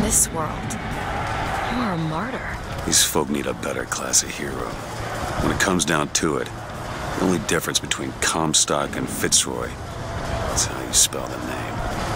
this world, you are a martyr. These folk need a better class of hero. When it comes down to it, the only difference between Comstock and Fitzroy is how you spell the name.